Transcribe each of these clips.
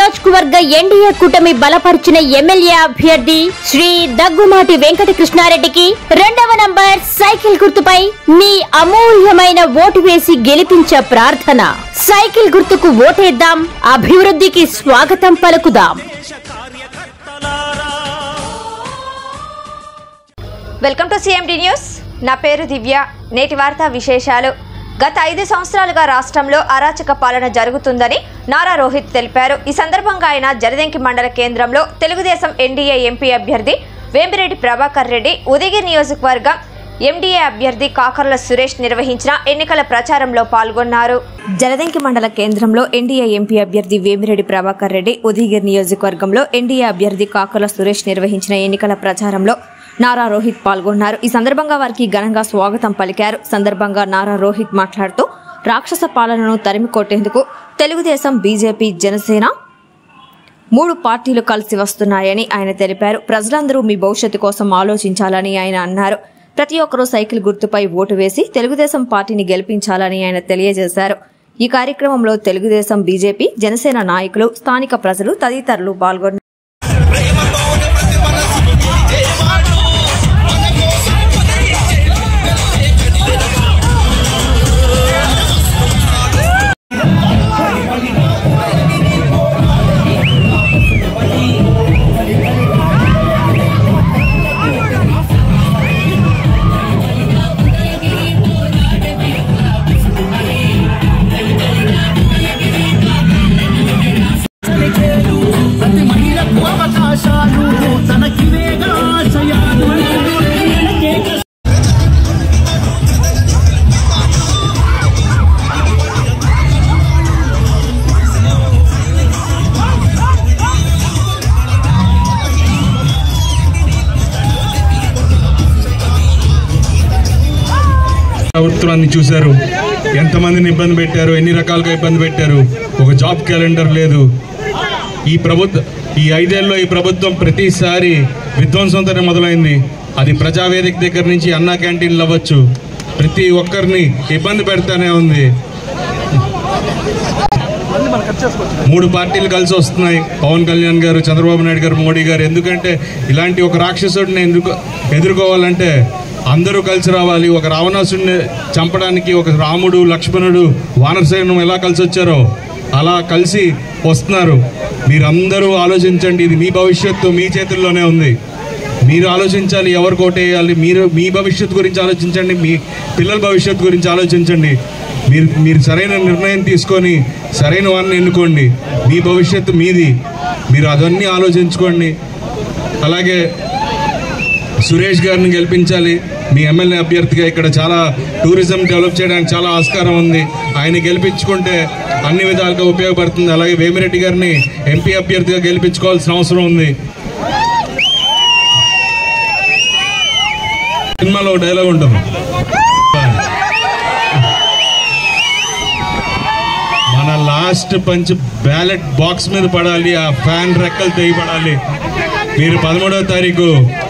నియోజకవర్గ ఎన్డీఏ కూటమి బలపరిచిన ఎమ్మెల్యే అభ్యర్థి శ్రీ దగ్గుమాటి వెంకట కృష్ణారెడ్డికి 2వ నంబర్ సైకిల్ గుర్తుపై మీ అమూల్యమైన ఓటు వేసి గెలిపించే ప్రార్థన. సైకిల్ గుర్తుకు ఓటేద్దాం, అభివృద్ధికి స్వాగతం పలుకుదాం. Welcome to CMD news. నా పేరు దివ్య. నేటి వార్తా విశేషాలు. గత 5 సంవత్సరాలుగా రాష్ట్రంలో అరాచక పాలన జరుగుతుందని నారా రోహిత్ తెలిపారు. ఈ సందర్భంగా ఆయన జలదంకి మండల కేంద్రంలో తెలుగుదేశం ఎన్డీఏ ఎంపీ అభ్యర్థి వేమిరెడ్డి ప్రభాకర్ రెడ్డి, ఉదయగిరి నియోజకవర్గం ఎండీఏ అభ్యర్థి కాకర్ల సురేష్ నిర్వహించిన ఎన్నికల ప్రచారంలో పాల్గొన్నారు. జలదంకి మండల కేంద్రంలో ఎన్డీఏ ఎంపీ అభ్యర్థి వేమిరెడ్డి ప్రభాకర్ రెడ్డి, ఉదయగిరి నియోజకవర్గంలో ఎన్డీఏ అభ్యర్థి కాకర్ల సురేష్ నిర్వహించిన ఎన్నికల ప్రచారంలో నారా రోహిత్ పాల్గొన్నారు. ఈ సందర్భంగా వారికి ఘనంగా స్వాగతం పలికారు. సందర్భంగా నారా రోహిత్ మాట్లాడుతూ రాక్షస పాలనను తరిమి కొట్టేందుకు తెలుగుదేశం, బీజేపీ, జనసేన 3 పార్టీలు కలిసి వస్తున్నాయని ఆయన తెలిపారు. ప్రజలందరూ మీ భవిష్యత్తు కోసం ఆలోచించాలని ఆయన అన్నారు. ప్రతి ఒక్కరూ సైకిల్ గుర్తుపై ఓటు వేసి తెలుగుదేశం పార్టీని గెలిపించాలని ఆయన తెలియజేశారు. ఈ కార్యక్రమంలో తెలుగుదేశం, బీజేపీ, జనసేన నాయకులు, స్థానిక ప్రజలు తదితరులు పాల్గొన్నారు. ప్రభుత్వాన్ని చూశారు, ఎంతమందిని ఇబ్బంది పెట్టారు, ఎన్ని రకాలుగా ఇబ్బంది పెట్టారు. ఒక జాబ్ క్యాలెండర్ లేదు. ఈ 5 ఏళ్ళలో ఈ ప్రభుత్వం ప్రతిసారి విధ్వంసంతోనే మొదలైంది. అది ప్రజావేదిక దగ్గర నుంచి అన్నా క్యాంటీన్లు అవ్వచ్చు, ప్రతి ఒక్కరిని ఇబ్బంది పెడతానే ఉంది. 3 పార్టీలు కలిసి వస్తున్నాయి. పవన్ కళ్యాణ్ గారు, చంద్రబాబు నాయుడు గారు, మోడీ గారు. ఎందుకంటే ఇలాంటి ఒక రాక్షసుడిని ఎదుర్కోవాలంటే అందరూ కలిసి రావాలి. ఒక రావణాసుడిని చంపడానికి ఒక రాముడు, లక్ష్మణుడు, వానరసేనం ఎలా కలిసి వచ్చారో అలా కలిసి వస్తున్నారు. మీరందరూ ఆలోచించండి. ఇది మీ భవిష్యత్తు మీ చేతుల్లోనే ఉంది. మీరు ఆలోచించాలి ఎవరు కోటేయాలి. మీరు మీ భవిష్యత్తు గురించి ఆలోచించండి, మీ పిల్లల భవిష్యత్తు గురించి ఆలోచించండి. మీరు సరైన నిర్ణయం తీసుకొని సరైన వారిని ఎన్నుకోండి. మీ భవిష్యత్తు మీది, మీరు అదన్నీ ఆలోచించుకోండి. అలాగే సురేష్ గారిని గెలిపించాలి. మీ ఎమ్మెల్యే అభ్యర్థిగా ఇక్కడ చాలా టూరిజం డెవలప్ చేయడానికి చాలా ఆస్కారం ఉంది. ఆయన గెలిపించుకుంటే అన్ని విధాలుగా ఉపయోగపడుతుంది. అలాగే వేమిరెడ్డి గారిని ఎంపీ అభ్యర్థిగా గెలిపించుకోవాల్సిన అవసరం ఉంది. సినిమాలో డైలాగ్ ఉంటుంది, మన లాస్ట్ పంచ్ బ్యాలెట్ బాక్స్ మీద పడాలి, ఆ ఫ్యాన్ రెక్కలు తెగిపడాలి. మీరు 13వ తారీఖు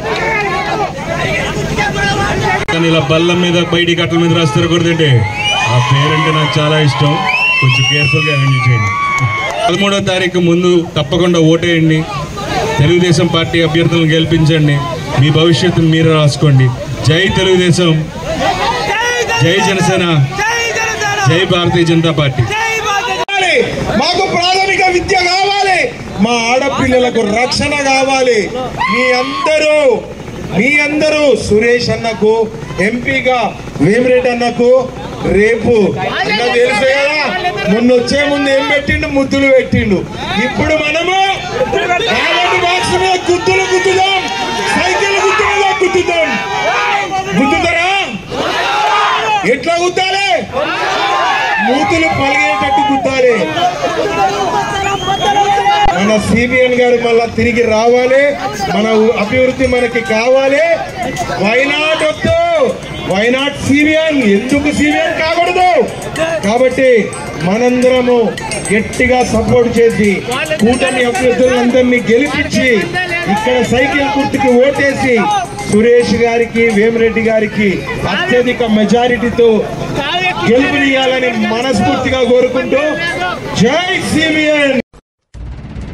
ఇలా బల్లం మీద బయటి కట్టల మీద రాస్తారు కదండి. ఆ పేరంటే నాకు చాలా ఇష్టం. కొంచెం కేర్ఫుల్గా హ్యాండిల్ చేయండి. 13వ తారీఖు ముందు తప్పకుండా ఓటేయండి. తెలుగుదేశం పార్టీ అభ్యర్థులను గెలిపించండి. మీ భవిష్యత్తును మీరు రాసుకోండి. జై తెలుగుదేశం, జై జనసేన, జై భారతీయ జనతా పార్టీ. మాకు ప్రాథమిక విద్య కావాలి, మా ఆడపిల్లలకు రక్షణ కావాలి. మీ అందరూ సురేష్ అన్నకు, ఎంపీగా వేమిరెడ్డి అన్నకు రేపు తెలుసు కదా, మొన్న వచ్చే ముందు ఏం పెట్టిండు, ముద్దులు పెట్టిండు. ఇప్పుడు మనము బాక్స్ మీద గుద్దుదాం, సైకిల్ గుద్దు మీద గుద్దుతాం. గుద్దుతారా? ఎట్లా గుద్దాలి? మూతులు పలిగేటట్టు గుద్దాలి. మన సిబిఎన్ గారు మళ్ళా తిరిగి రావాలి. మన అభివృద్ధి మనకి కావాలి. వైనాట్ వద్దు, వైనాట్ సిబిఎన్. ఎందుకు సిబిఎన్ కాకూడదు? కాబట్టి మనందరము గట్టిగా సపోర్ట్ చేసి కూటమి అభ్యర్థులందరినీ గెలిపించి ఇక్కడ సైకిల్ గుర్తుకి ఓటేసి సురేష్ గారికి, వేమిరెడ్డి గారికి అత్యధిక మెజారిటీతో గెలుపునియాలని మనస్ఫూర్తిగా కోరుకుంటూ జై సిబిఎన్.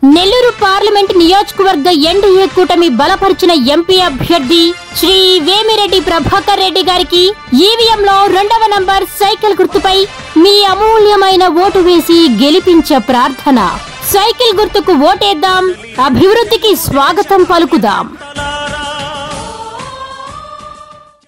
నెల్లూరు పార్లమెంట్ నియోజకవర్గ ఎన్డీఏ కూటమి బలపరిచిన ఎంపీ అభ్యర్థి శ్రీ వేమిరెడ్డి ప్రభాకర్ రెడ్డి గారికి ఈవీఎంలో 2వ నంబర్ సైకిల్ గుర్తుపై మీ అమూల్యమైన ఓటు వేసి గెలిపించే ప్రార్థన. సైకిల్ గుర్తుకు ఓటేద్దాం, అభివృద్ధికి స్వాగతం పలుకుదాం.